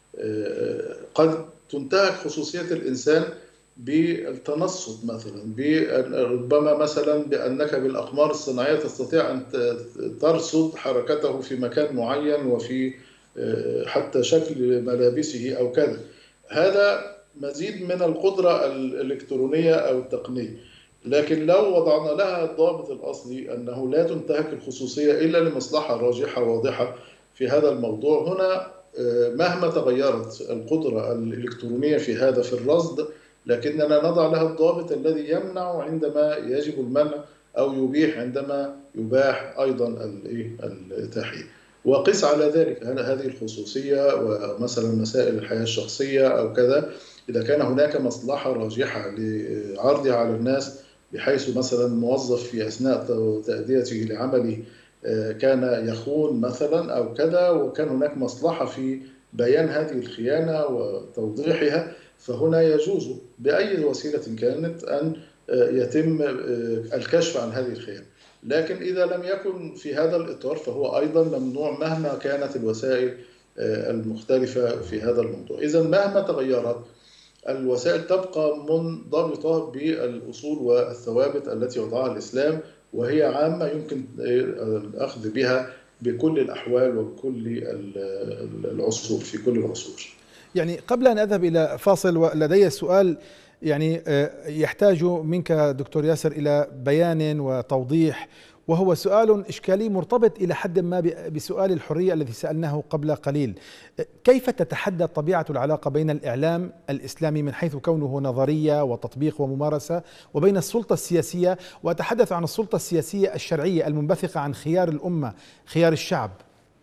قد تنتهك خصوصية الإنسان بالتنصت مثلا، ربما مثلا بأنك بالأقمار الصناعية تستطيع أن ترصد حركته في مكان معين وفي حتى شكل ملابسه أو كذا. هذا مزيد من القدرة الإلكترونية أو التقنية. لكن لو وضعنا لها الضابط الأصلي أنه لا تنتهك الخصوصية إلا لمصلحة راجحة واضحة في هذا الموضوع، هنا مهما تغيرت القدرة الإلكترونية في هذا في الرصد، لكننا نضع لها الضابط الذي يمنع عندما يجب المنع أو يبيح عندما يباح أيضا التحية. وقس على ذلك هذه الخصوصية ومثلا مسائل الحياة الشخصية أو كذا. إذا كان هناك مصلحة راجحة لعرضها على الناس، بحيث مثلا موظف في أثناء تأديته لعمله كان يخون مثلا أو كذا، وكان هناك مصلحة في بيان هذه الخيانة وتوضيحها، فهنا يجوز بأي وسيلة كانت أن يتم الكشف عن هذه الخيانة. لكن إذا لم يكن في هذا الإطار فهو أيضا ممنوع مهما كانت الوسائل المختلفة في هذا الموضوع. إذا مهما تغيرت الوسائل تبقى منضبطة بالأصول والثوابت التي وضعها الإسلام، وهي عامة يمكن الأخذ بها بكل الأحوال وبكل العصور، في كل العصور. يعني قبل أن أذهب إلى فاصل، ولدي سؤال يعني يحتاج منك دكتور ياسر إلى بيان وتوضيح، وهو سؤال إشكالي مرتبط إلى حد ما بسؤال الحرية الذي سألناه قبل قليل. كيف تتحدد طبيعة العلاقة بين الإعلام الإسلامي من حيث كونه نظرية وتطبيق وممارسة، وبين السلطة السياسية، وأتحدث عن السلطة السياسية الشرعية المنبثقة عن خيار الأمة، خيار الشعب؟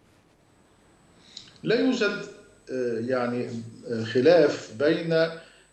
لا يوجد يعني خلاف بين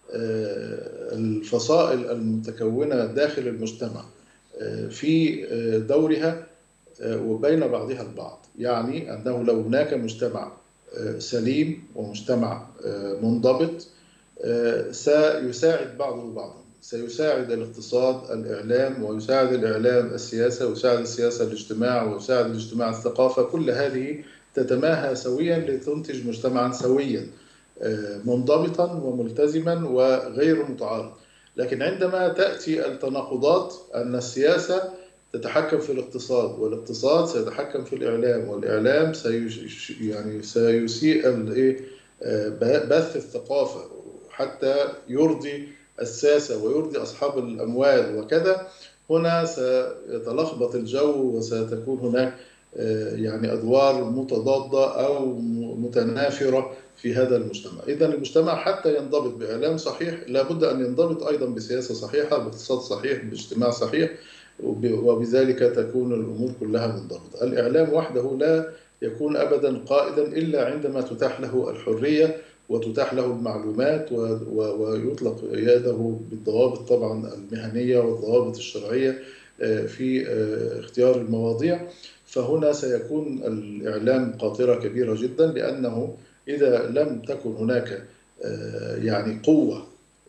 الفصائل المتكونة داخل المجتمع في دورها وبين بعضها البعض. يعني أنه لو هناك مجتمع سليم ومجتمع منضبط سيساعد بعضه بعضا، سيساعد الاقتصاد الإعلام، ويساعد الإعلام السياسة، ويساعد السياسة الاجتماع، ويساعد الاجتماع الثقافة. كل هذه تتماهى سويا لتنتج مجتمعا سويا منضبطا وملتزما وغير متعارض. لكن عندما تأتي التناقضات أن السياسة تتحكم في الاقتصاد، والاقتصاد سيتحكم في الإعلام، والإعلام يعني سيسيء بث الثقافة حتى يرضي الساسة ويرضي أصحاب الأموال وكذا، هنا سيتلخبط الجو وستكون هناك يعني أدوار متضادة أو متنافرة في هذا المجتمع. إذن المجتمع حتى ينضبط بإعلام صحيح لابد أن ينضبط أيضا بسياسة صحيحة، باقتصاد صحيح، باجتماع صحيح، وبذلك تكون الأمور كلها منضبطة. الإعلام وحده لا يكون أبدا قائدا إلا عندما تتاح له الحرية وتتاح له المعلومات ويطلق يده بالضوابط طبعا المهنية والضوابط الشرعية في اختيار المواضيع. فهنا سيكون الإعلام قاطرة كبيرة جدا، لأنه إذا لم تكن هناك يعني قوة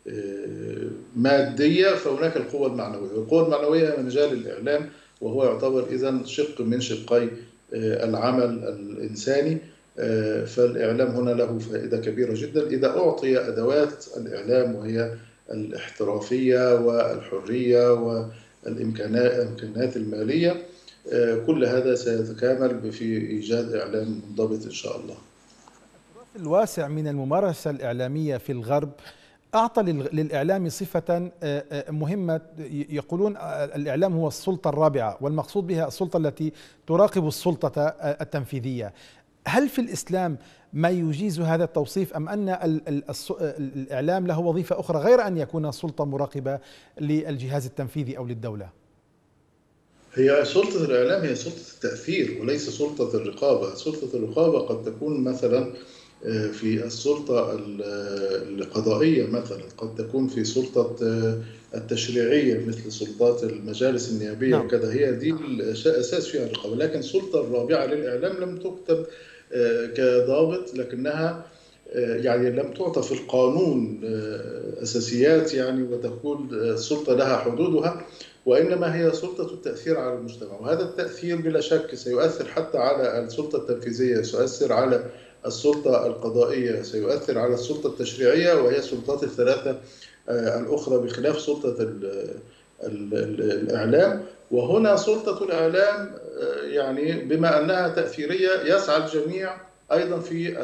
مادية فهناك القوة المعنوية، والقوة المعنوية هي مجال الإعلام، وهو يعتبر إذن شق من شقي العمل الإنساني. فالإعلام هنا له فائدة كبيرة جدا إذا أعطي أدوات الإعلام، وهي الاحترافية والحرية والإمكانات المالية. كل هذا سيتكامل في إيجاد إعلام منضبط إن شاء الله. التراث الواسع من الممارسة الإعلامية في الغرب أعطى للإعلام صفة مهمة. يقولون الإعلام هو السلطة الرابعة، والمقصود بها السلطة التي تراقب السلطة التنفيذية. هل في الإسلام ما يجيز هذا التوصيف، أم أن الإعلام له وظيفة أخرى غير أن يكون سلطة مراقبة للجهاز التنفيذي أو للدولة؟ هي سلطة الإعلام هي سلطة التأثير وليس سلطة الرقابة. سلطة الرقابة قد تكون مثلا في السلطة القضائية، مثلا قد تكون في سلطة التشريعية مثل سلطات المجالس النيابية وكذا، هي دي الأساس فيها الرقابة. لكن السلطة الرابعة للإعلام لم تكتب كضابط، لكنها يعني لم تعطى في القانون أساسيات يعني وتكون السلطة لها حدودها، وإنما هي سلطة التأثير على المجتمع. وهذا التأثير بلا شك سيؤثر حتى على السلطة التنفيذية، سيؤثر على السلطة القضائية، سيؤثر على السلطة التشريعية، وهي السلطات الثلاثة الأخرى بخلاف سلطة الإعلام. وهنا سلطة الإعلام يعني بما أنها تأثيرية يسعى الجميع أيضا في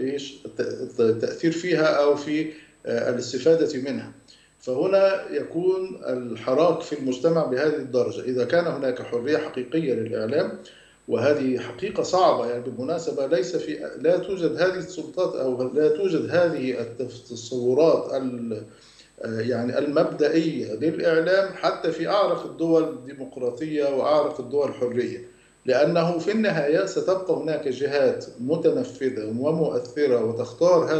التأثير فيها أو في الاستفادة منها. فهنا يكون الحراك في المجتمع بهذه الدرجة إذا كان هناك حرية حقيقية للإعلام، وهذه حقيقة صعبة يعني بالمناسبة. لا توجد هذه السلطات أو لا توجد هذه التصورات يعني المبدئية للإعلام حتى في أعرق الدول الديمقراطية وأعرق الدول الحرية، لأنه في النهاية ستبقى هناك جهات متنفذة ومؤثرة وتختار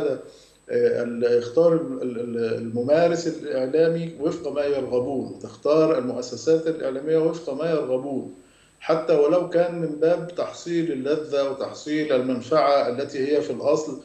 اختار الممارس الإعلامي وفق ما يرغبون، وتختار المؤسسات الإعلامية وفق ما يرغبون، حتى ولو كان من باب تحصيل اللذة وتحصيل المنفعة التي هي في الأصل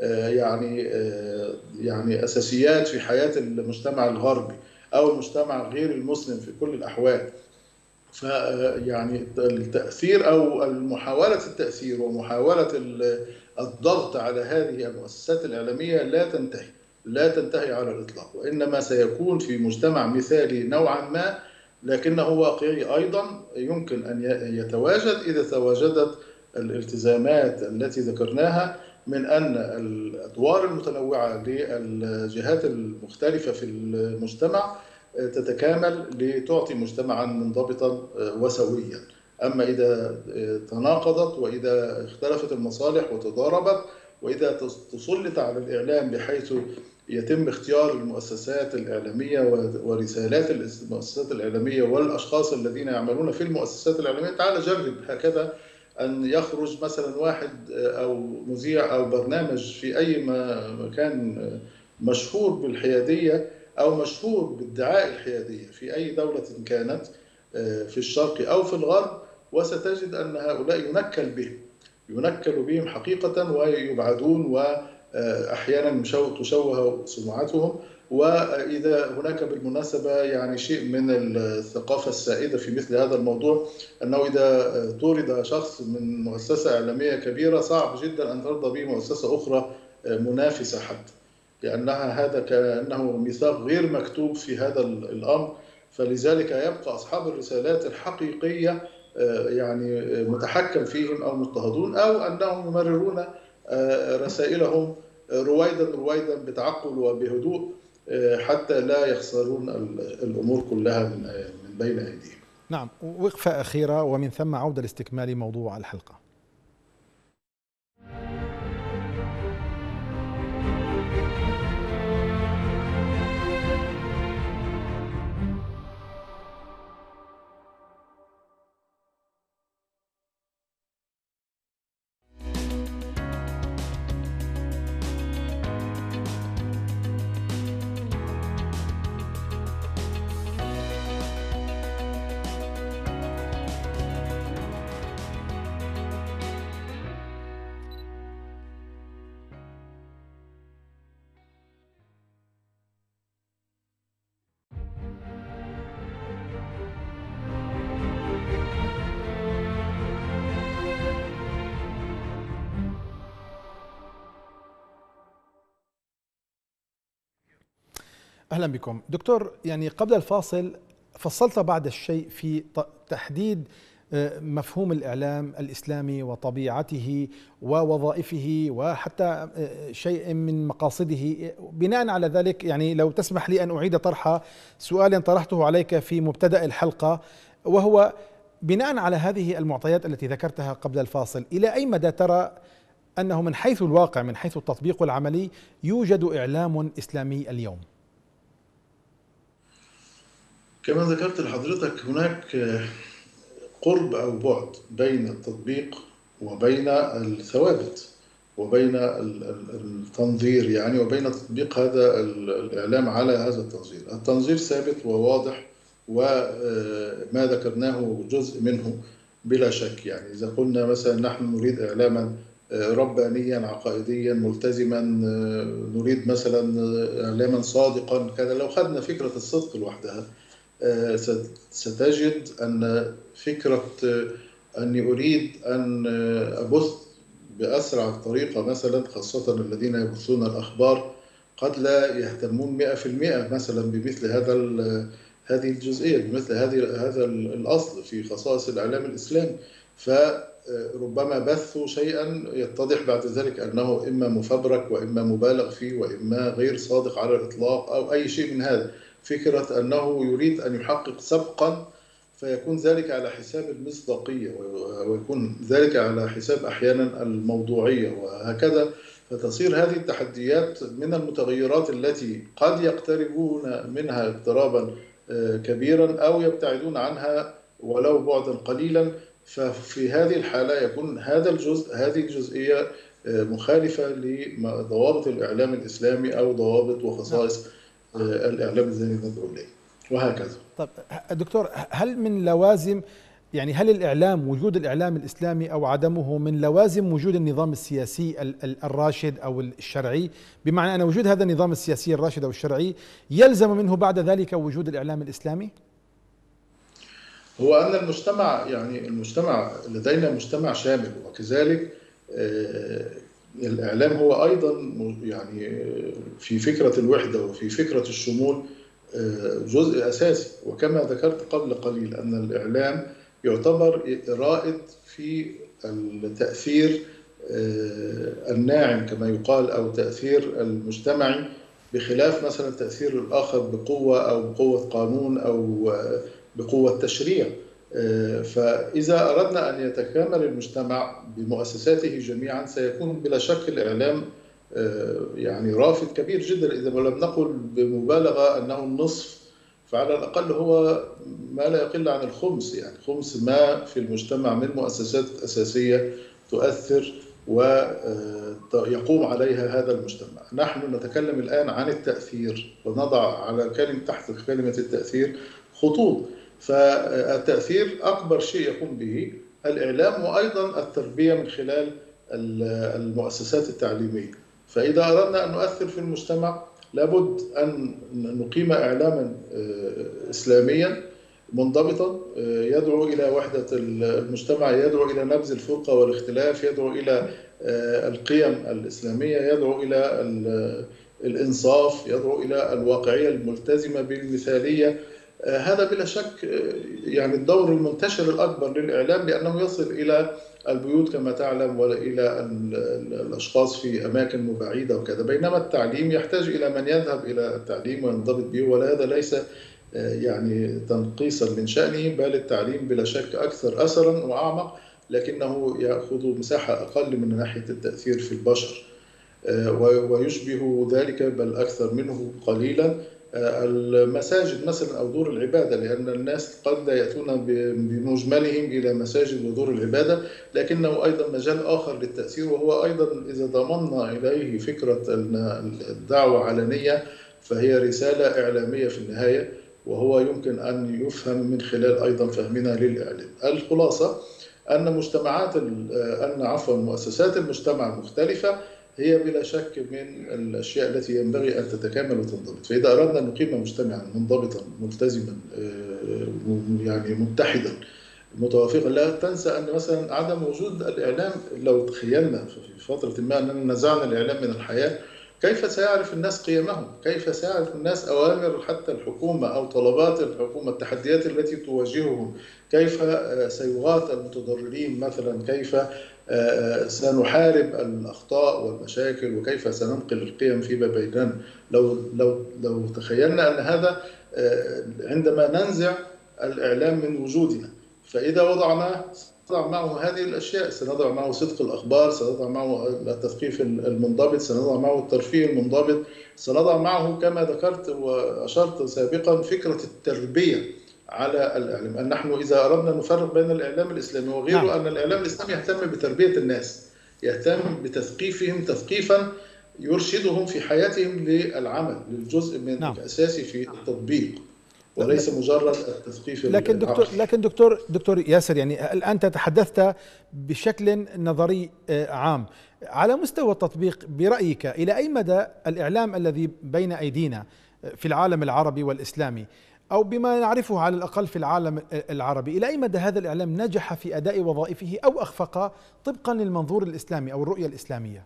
يعني أساسيات في حياة المجتمع الغربي أو المجتمع غير المسلم في كل الأحوال. فيعني التأثير أو محاولة التأثير ومحاولة الضغط على هذه المؤسسات الإعلامية لا تنتهي على الإطلاق، وإنما سيكون في مجتمع مثالي نوعا ما، لكنه واقعي أيضا يمكن أن يتواجد إذا تواجدت الالتزامات التي ذكرناها من أن الأدوار المتنوعة للجهات المختلفة في المجتمع تتكامل لتعطي مجتمعا منضبطا وسويا. أما إذا تناقضت وإذا اختلفت المصالح وتضاربت وإذا تسلط على الإعلام بحيث يتم اختيار المؤسسات الإعلامية ورسالات المؤسسات الإعلامية والأشخاص الذين يعملون في المؤسسات الإعلامية، تعال جرب هكذا أن يخرج مثلا واحد أو مذيع أو برنامج في أي مكان مشهور بالحيادية أو مشهور بادعاء الحيادية في أي دولة كانت في الشرق أو في الغرب، وستجد أن هؤلاء ينكل بهم ينكل بهم حقيقة ويبعدون، وأحيانا تشوه سمعتهم. وإذا هناك بالمناسبة يعني شيء من الثقافة السائدة في مثل هذا الموضوع، أنه إذا طرد شخص من مؤسسة إعلامية كبيرة صعب جدا أن ترضى به مؤسسة أخرى منافسة حتى، لأنها هذا كأنه ميثاق غير مكتوب في هذا الأمر. فلذلك يبقى أصحاب الرسالات الحقيقية يعني متحكم فيهم أو مضطهدون، أو أنهم يمررون رسائلهم رويدا رويدا بتعقل وبهدوء، حتى لا يخسرون الأمور كلها من بين أيديهم. نعم، وقفة أخيرة ومن ثم عودة لاستكمال موضوع الحلقة. أهلا بكم دكتور. يعني قبل الفاصل فصلت بعض الشيء في تحديد مفهوم الإعلام الإسلامي وطبيعته ووظائفه وحتى شيء من مقاصده. بناء على ذلك يعني لو تسمح لي أن أعيد طرح سؤال طرحته عليك في مبتدأ الحلقة، وهو بناء على هذه المعطيات التي ذكرتها قبل الفاصل، إلى أي مدى ترى أنه من حيث الواقع من حيث التطبيق العملي يوجد إعلام إسلامي اليوم؟ كما ذكرت لحضرتك هناك قرب أو بعد بين التطبيق وبين الثوابت وبين التنظير، يعني وبين تطبيق هذا الإعلام على هذا التنظير. التنظير ثابت وواضح، وما ذكرناه جزء منه بلا شك. يعني إذا قلنا مثلا نحن نريد إعلاما ربانيا عقائديا ملتزما، نريد مثلا إعلاما صادقا كذا، لو خدنا فكرة الصدق لوحدها ستجد أن فكرة أني أريد أن أبث بأسرع طريقة مثلا، خاصة الذين يبثون الأخبار قد لا يهتمون 100% مثلا بمثل هذه الجزئية، بمثل هذا الأصل في خصائص الإعلام الإسلامي. فربما بثوا شيئا يتضح بعد ذلك أنه إما مفبرك وإما مبالغ فيه وإما غير صادق على الإطلاق أو أي شيء من هذا. فكرة أنه يريد أن يحقق سبقا، فيكون ذلك على حساب المصداقية، ويكون ذلك على حساب أحيانا الموضوعية، وهكذا. فتصير هذه التحديات من المتغيرات التي قد يقتربون منها اقترابا كبيرا أو يبتعدون عنها ولو بعدا قليلا. ففي هذه الحالة يكون هذه الجزئية مخالفة لضوابط الإعلام الإسلامي أو ضوابط وخصائص الإعلام الذي ندعو إليه، وهكذا. طيب دكتور، هل من لوازم يعني هل الإعلام وجود الإعلام الإسلامي أو عدمه من لوازم وجود النظام السياسي الراشد أو الشرعي؟ بمعنى أن وجود هذا النظام السياسي الراشد أو الشرعي يلزم منه بعد ذلك وجود الإعلام الإسلامي؟ هو أن المجتمع لدينا مجتمع شامل، وكذلك الإعلام هو أيضا يعني في فكرة الوحدة وفي فكرة الشمول جزء أساسي. وكما ذكرت قبل قليل أن الإعلام يعتبر رائد في التأثير الناعم كما يقال، أو تأثير المجتمعي، بخلاف مثلا تأثير الآخر بقوة أو بقوة قانون أو بقوة تشريع. فإذا أردنا أن يتكامل المجتمع بمؤسساته جميعا سيكون بلا شك الإعلام يعني رافد كبير جدا، إذا لم نقل بمبالغة أنه النصف، فعلى الأقل هو ما لا يقل عن الخمس، يعني خمس ما في المجتمع من مؤسسات أساسية تؤثر ويقوم عليها هذا المجتمع. نحن نتكلم الآن عن التأثير، ونضع على تحت كلمة التأثير خطوط. فالتأثير أكبر شيء يقوم به الإعلام وأيضا التربية من خلال المؤسسات التعليمية. فإذا أردنا أن نؤثر في المجتمع لابد أن نقيم إعلاما إسلاميا منضبطا يدعو إلى وحدة المجتمع، يدعو إلى نبذ الفرقة والاختلاف، يدعو إلى القيم الإسلامية، يدعو إلى الإنصاف، يدعو إلى الواقعية الملتزمة بالمثالية. هذا بلا شك يعني الدور المنتشر الأكبر للإعلام، لأنه يصل إلى البيوت كما تعلم وإلى الأشخاص في أماكن بعيدة وكذا، بينما التعليم يحتاج إلى من يذهب إلى التعليم وينضبط به، وهذا ليس يعني تنقيصا من شأنه، بل التعليم بلا شك أكثر أثرا وأعمق، لكنه يأخذ مساحة أقل من ناحية التأثير في البشر، ويشبه ذلك بل أكثر منه قليلا المساجد مثلا أو دور العبادة، لأن الناس قد يأتون بمجملهم إلى مساجد ودور العبادة، لكنه أيضا مجال آخر للتأثير، وهو أيضا إذا ضمننا إليه فكرة الدعوة علنية فهي رسالة إعلامية في النهاية، وهو يمكن أن يفهم من خلال أيضا فهمنا للإعلام. الخلاصة أن مؤسسات المجتمع المختلفة هي بلا شك من الأشياء التي ينبغي أن تتكامل وتنضبط. فإذا أردنا أن نقيم مجتمعا منضبطا ملتزما يعني متحدا متوافقا، لا تنسى أن مثلا عدم وجود الإعلام، لو تخيلنا في فترة ما أننا نزعنا الإعلام من الحياة، كيف سيعرف الناس قيمهم؟ كيف سيعرف الناس أوامر حتى الحكومة أو طلبات الحكومة، التحديات التي تواجههم؟ كيف سيغاث المتضررين مثلا؟ كيف سنحارب الأخطاء والمشاكل؟ وكيف سننقل القيم فيما بيننا؟ لو تخيلنا أن هذا عندما ننزع الإعلام من وجودنا، فإذا وضعناه سنضع معه هذه الأشياء، سنضع معه صدق الأخبار، سنضع معه التثقيف المنضبط، سنضع معه الترفيه المنضبط، سنضع معه كما ذكرت وأشرت سابقا فكرة التربية على الإعلام. أن نحن إذا أردنا نفرق بين الإعلام الإسلامي وغيره، أن الإعلام الإسلامي يهتم بتربية الناس، يهتم بتثقيفهم تثقيفا يرشدهم في حياتهم للعمل، للجزء من الأساسي في التطبيق، وليس مجرد التثقيف. لكن دكتور ياسر، يعني الآن تحدثت بشكل نظري عام. على مستوى التطبيق برأيك إلى أي مدى الإعلام الذي بين أيدينا في العالم العربي والإسلامي، أو بما نعرفه على الأقل في العالم العربي، إلى أي مدى هذا الإعلام نجح في أداء وظائفه أو أخفق طبقا للمنظور الإسلامي أو الرؤية الإسلامية؟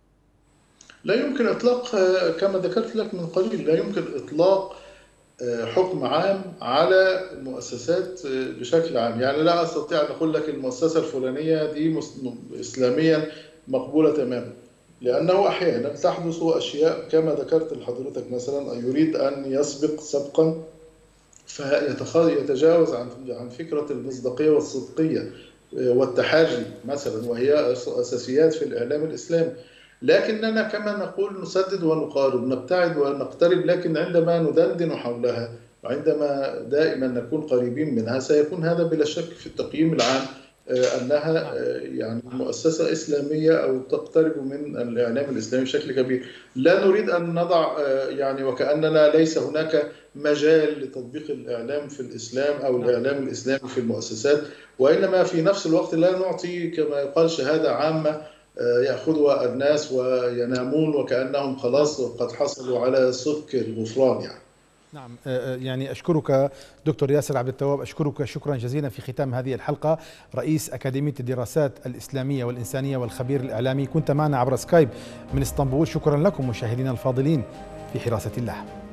لا يمكن إطلاق، كما ذكرت لك من قليل، لا يمكن إطلاق حكم عام على المؤسسات بشكل عام. يعني لا أستطيع أن أقول لك المؤسسة الفلانية دي إسلاميا مقبولة تماما، لأنه أحيانا تحدث أشياء كما ذكرت لحضرتك، مثلا يريد أن يسبق سبقا فيتجاوز عن فكرة المصداقية والصدقية والتحري مثلا، وهي أساسيات في الإعلام الإسلامي. لكننا كما نقول نسدد ونقارب، نبتعد ونقترب، لكن عندما ندندن حولها وعندما دائما نكون قريبين منها سيكون هذا بلا شك في التقييم العام أنها يعني مؤسسة إسلامية أو تقترب من الإعلام الإسلامي بشكل كبير. لا نريد أن نضع يعني وكأننا ليس هناك مجال لتطبيق الإعلام في الإسلام أو الإعلام الإسلامي في المؤسسات، وإنما في نفس الوقت لا نعطي كما يقال شهادة عامة يأخذها الناس وينامون وكأنهم خلاص قد حصلوا على صك الغفران يعني. نعم، يعني أشكرك دكتور ياسر عبد التواب، أشكرك شكرا جزيلا في ختام هذه الحلقة، رئيس أكاديمية الدراسات الإسلامية والإنسانية والخبير الإعلامي، كنت معنا عبر سكايب من اسطنبول. شكرا لكم مشاهدينا الفاضلين، في حراسة الله.